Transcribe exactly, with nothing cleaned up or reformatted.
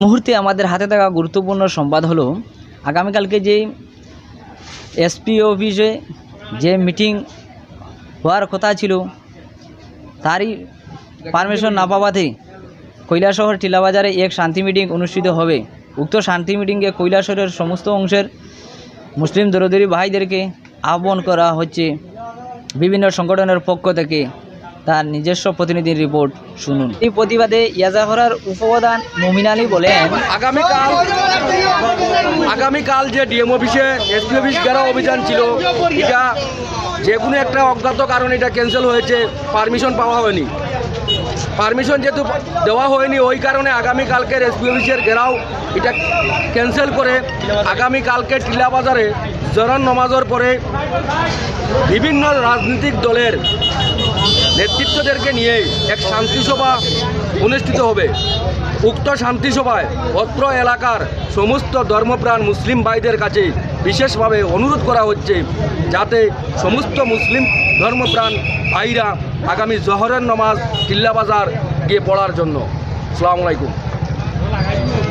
মুহূর্তে আমাদের হাতে থাকা গুরুত্বপূর্ণ সংবাদ হলো আগামীকালকে যে এসপি অফিসে যে মিটিং হওয়ার কথা ছিল তারই পারমিশন না পাওয়াতে কৈলাসহর টিলাবাজারে এক শান্তি মিটিং অনুষ্ঠিত হবে। উক্ত শান্তি মিটিংয়ে কৈলাসহরের সমস্ত অংশের মুসলিম দরদি ভাইদেরকে আহ্বান করা হচ্ছে বিভিন্ন সংগঠনের পক্ষ থেকে। তার নিজস্ব প্রতিনিধির রিপোর্ট শুনুন। এই প্রতিবাদে ইয়াজাহরার উপপ্রধান মুমিন আলী বলেন, আগামীকাল আগামীকাল যে ডিএম অফিসে এসপি অফিস ঘেরাও অভিযান ছিল, এটা যে কোনো একটা অজ্ঞাত কারণে এটা ক্যান্সেল হয়েছে, পারমিশন পাওয়া হয়নি। পারমিশন যেহেতু দেওয়া হয়নি ওই কারণে আগামীকালকের এসপি অফিসের ঘেরাও এটা ক্যান্সেল করে আগামীকালকে টিলাবাজারে জোহর নামাজের পরে বিভিন্ন রাজনৈতিক দলের নেতৃত্বদেরকে নিয়ে এক শান্তিসভা অনুষ্ঠিত হবে। উক্ত শান্তিসভায় অত্র এলাকার সমস্ত ধর্মপ্রাণ মুসলিম ভাইদের কাছে বিশেষভাবে অনুরোধ করা হচ্ছে যাতে সমস্ত মুসলিম ধর্মপ্রাণ ভাইরা আগামী জোহরের নামাজ টিলাবাজার গিয়ে পড়ার জন্য। আসসালামু আলাইকুম।